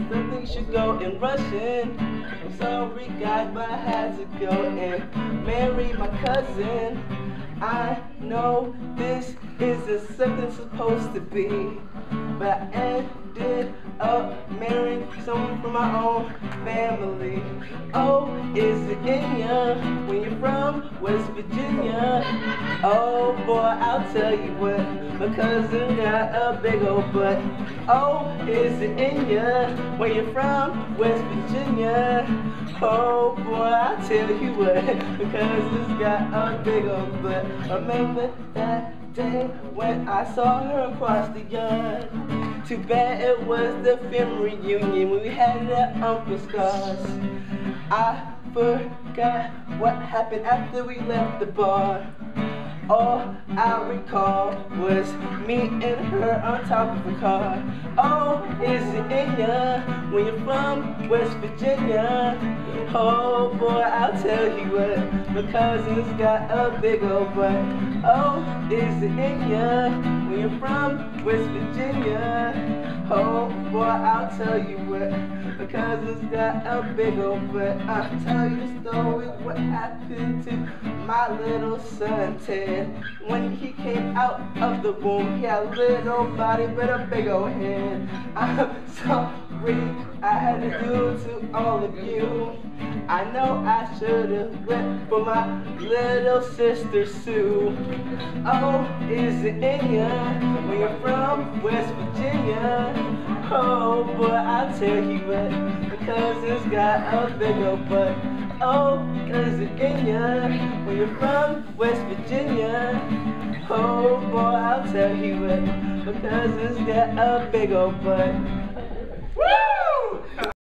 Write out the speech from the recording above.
still think you should go and rush in. I'm sorry guys, but I had to go and marry my cousin. I know this isn't something supposed to be, but I ended up marrying someone from my own family. Oh, is it in ya when you're from West Virginia? Oh boy, I'll tell you what, my cousin got a big old butt. Oh, is it in ya when you're from West Virginia? Oh boy, I'll tell you what, my cousin's got a big old butt. Remember that day when I saw her across the yard? Too bad it was the family reunion when we had the Uncle Scars. I forgot what happened after we left the bar. All I recall was me and her on top of a car. Oh, is it in ya when you're from West Virginia? Oh boy, I'll tell you what, my cousin's got a big old butt. Oh, is it in ya when you're from West Virginia? Oh boy, I'll tell you what, my cousin's got a big old butt. I'll tell you the story what happened to my little son Ted. When he came out of the womb, he had a little body but a big old head. I'm sorry I had to do it to all of you. I know I should have went for my little sister Sue. Oh, is it in ya when you're from West Virginia? Oh boy, I'll tell you what, my cousin's got a big old butt. Oh, is it in ya when you're from West Virginia? Oh boy, I'll tell you what, my cousin's got a big old butt. Woo!